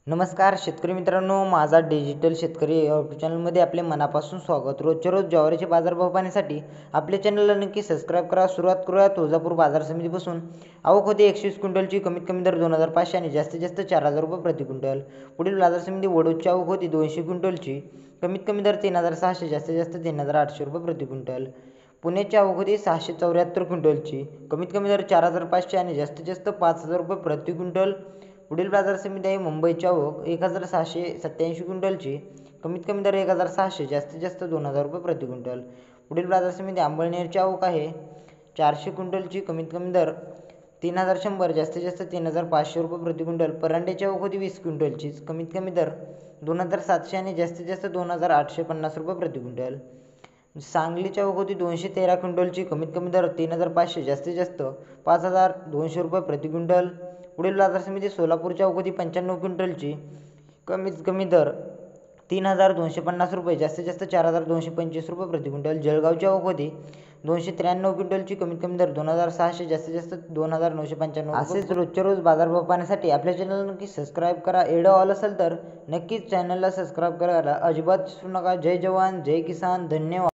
नमस्कार शेतकरी मित्रांनो, माझा डिजिटल शेतकरी यूट्यूब चॅनलमध्ये आपले मनापासून स्वागत. रोजच्या रोज ज्वारीचे बाजारभाव पाहण्यासाठी आपल्या चॅनलला नक्की सबस्क्राईब करा. सुरुवात करूया तुळजापूर बाजार समितीपासून. आवक होती 120 क्विंटलची. कमीत कमी दर 2,500 आणि जास्तीत जास्त 4,000 रुपये प्रति क्विंटल. पुढील बाजार समिती वडोदची आवक होती 200 क्विंटलची. कमीत कमी दर 3,600, जास्तीत जास्त 3,800 रुपये प्रति क्विंटल. पुण्याची आवक होती 674 क्विंटलची. कमीत कमी दर 4,500 आणि जास्तीत जास्त 5,000 रुपये प्रति क्विंटल. पुढील बाजार समिती आहे मुंबईची आवक 1,687 क्विंटलची. कमीत कमी दर 1,600, जास्तीत जास्त 2,000 रुपये प्रति क्विंटल. पुढील बाजार समिती अंबळनेरची आवक आहे 400 क्विंटलची. कमीत कमी दर 3,100, जास्तीत जास्त 3,500 रुपये प्रति क्विंटल. परांड्याची आवक होती 20 क्विंटलची. कमीत कमी दर 2,700 आणि जास्तीत जास्त 2,850 रुपये प्रति क्विंटल. सांगलीची आवक होती 213 क्विंटलची. कमीत कमी दर 3,500, जास्तीत जास्त 5,200 रुपये प्रति क्विंटल. पुढील बाजार समिती सोलापूरची आवक होती 95 क्विंटलची. कमीत कमी दर 3,250 रुपये, जास्तीत जास्त 4,225 रुपये प्रति क्विंटल. जळगावची आवक होती 293 क्विंटलची. कमीत कमी दर 2,600, जास्तीत जास्त 2,995. असेच रोजच्या रोज बाजारभाव पाहण्यासाठी आपल्या चॅनलला नक्की सबस्क्राईब करा. एड ऑल असेल तर नक्कीच चॅनलला सबस्क्राईब करायला अजिबात विसरू नका. जय जवान जय किसान. धन्यवाद.